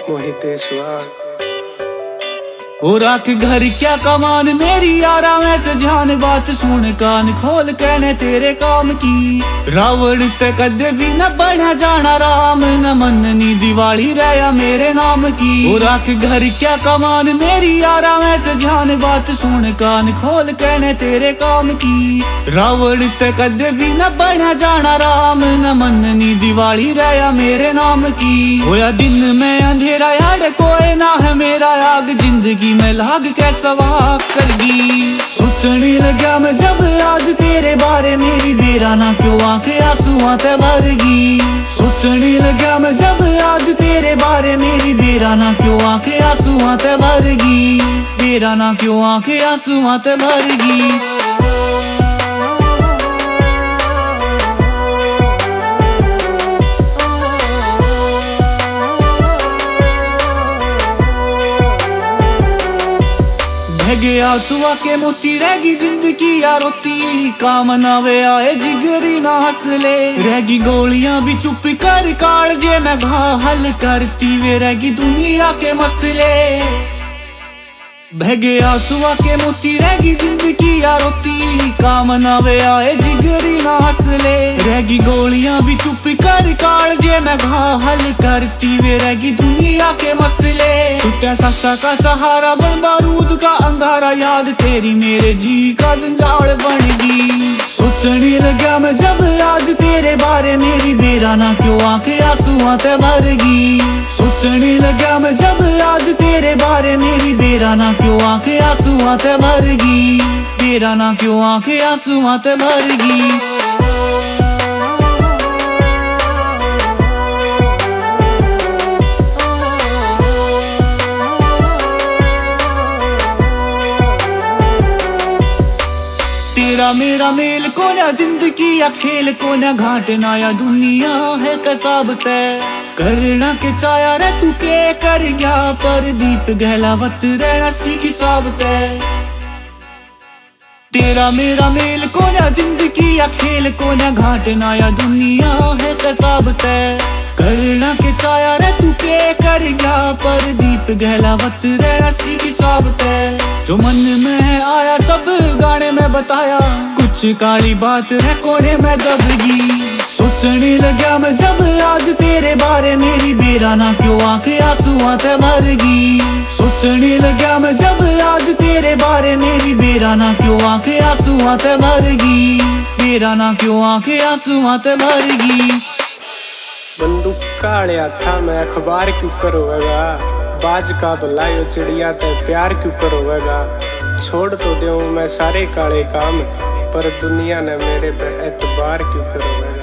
मोहित देसवाल। और आख घर क्या कमान मेरी यारा में से जान बात सुन कान खोल कहने तेरे काम की। रावण ते कदे भी न बना जाना राम न मननी दिवाली रहा मेरे नाम की। और आख घर क्या कमान मेरी यारा में से जान बात सुन कान खोल कहने तेरे काम की। रावण ते कदे भी न बना जाना राम न मननी दिवाली रहा मेरे नाम की। होया दिन में अंधेरा यार कोई ना है मेरा आग जिंदगी मैं लाग के सवार करगी। सोचने लगा मैं जब आज तेरे बारे मेरी बेरा ना क्यों आंखें आंसुओं ते भरगी। सोचने लगा मैं जब आज तेरे बारे मेरी बेरा ना क्यों आंखें आंसुओं ते भरगी। बेरा ना क्यों आंखें आंसुओं ते भरगी। गया सुआ के मोती रहेगी जिंदगी या रोती काम ना वे आए जिगरी ना हंसले। रहेगी गोलियां भी चुप कर काल जे मैं घा हल करती वे रहेगी दुनिया के मसले। बह गया सुआ के मोती रहेगी जिंदगी या रोती काम ना वे आए जिगरी ना हंसले। रहेगी गोलियां भी चुप कर काल जे मैं घा हल करती वे रहेगी दुनिया के मसले। टूटा सासा का सहारा बन बारूद का अंगारा याद तेरी मेरे जी का जंजाल बनगी। सोचने लगा मैं जब आज तेरे बारे मेरी बेरा ना क्यों आंखें आंसुओं ते भरगी। सोचने लगा मैं जब आज तेरे बारे मेरी बेरा ना क्यों आंखें आंसुओं ते भरगी। बेरा ना क्यों आंखें आंसुओं ते भरगी। तेरा मेरा मेल को ना जिंदगी या खेल को ना घाटना या दुनिया है कसाब तय करना के चाया रे तू के कर गया। परदीप गहलावत रहना सीख साब तय। तेरा मेरा मेल को ना जिंदगी या खेल को ना घाटना या दुनिया है कसाब तय करना के चाया रे तू के कर गया। परदीप गहलावत रहना सीख साब तय। जो मन में आया सब गाने में बताया कुछ काली बात है कोने में दबगी। सोचने लगा मैं जब आज तेरे बारे मेरी बेरा ना क्यों आंखें आंसुओं ते भरगी। सोचने लगा मैं जब आज तेरे बारे मेरी बेरा ना क्यों आंखें आंसुओं ते भरगी। बेरा ना क्यों आंखें आंसुओं ते भरगी। बंदूक काले हाथा में अखबार क्यों करोवेगा। बाज का भलायो चिड़िया ते प्यार क्यों करोवेगा। छोड़ तो दूं मैं सारे काले काम पर दुनिया ने मेरे पे एतबार क्यों करोवेगा।